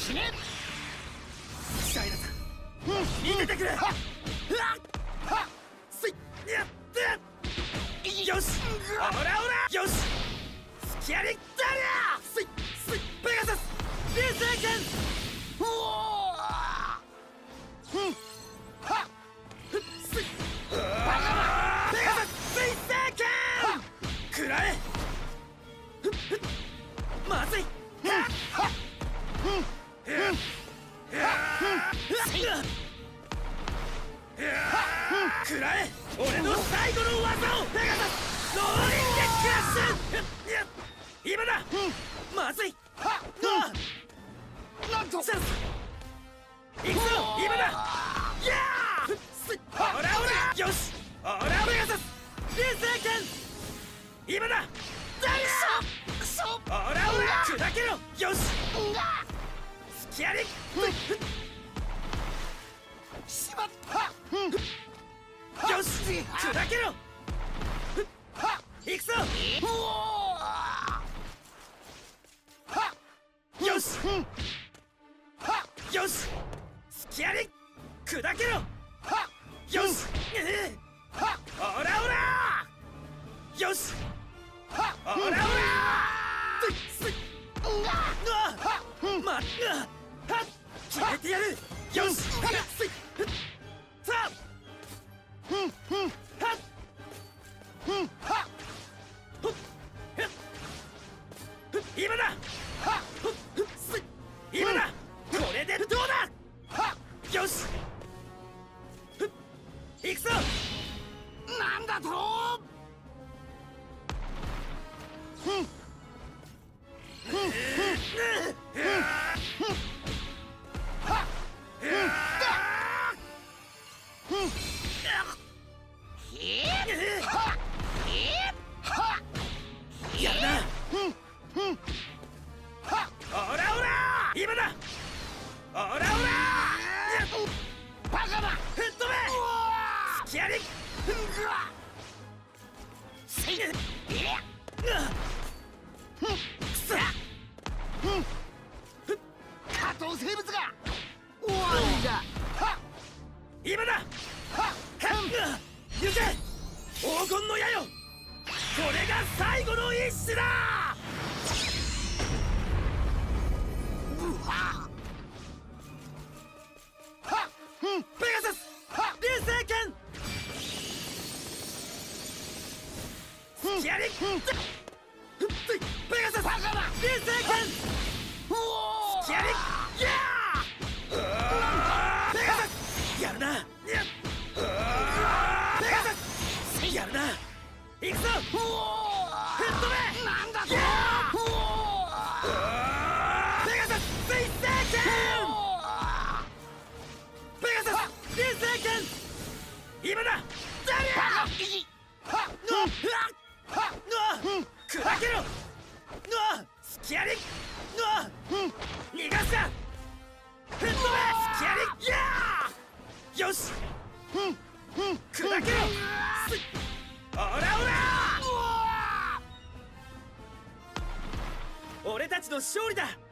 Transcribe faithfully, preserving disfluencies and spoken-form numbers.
死ね。 シャイラさん、見ててくれ。はっすいやってよし、オラオラよし、スキャリダリアすいすいペガサス流星剣。おおふんはっすいペガサス水星剣食らえ。まずい。はっはっふんふんくらえ、俺の最後の技を。ペガサスローリングクラッシュ。今だ。まずい。なんとシャルス行くぞ。今だ。やーオラオラよし、オラペガサス流星剣。今だ。ダイヤクソオラオラ砕けろ。よしスキャリしまった。よし砕けろ。行くぞ。よしよしスキャリ砕けろ。よしオラオラよしオラオラまっ決めてやる。よしさあふんふんはっふんはっ今だ。今だ。これでどうだ。よし行くぞ。なんだと。ふんふんふんやるな。オラオラ今だ。オラオラバカだ。吹っ飛べスキャリせいくそ加藤生物が終わりだ。今だ。行け黄金の矢よ。これが最後の一矢だ。ペガサス流星剣スキャリペガサス流星剣スキャリやーペガサスやるな。ペガサスやるな。行くぞ。吹っ飛べ。なんだと。ペガサス水星剣ペガサス流星剣今だ。ダリア砕けろ。スキャリ逃がすな。吹っ飛べスキャリやーよし砕けろ。オラオラ俺たちの勝利だ。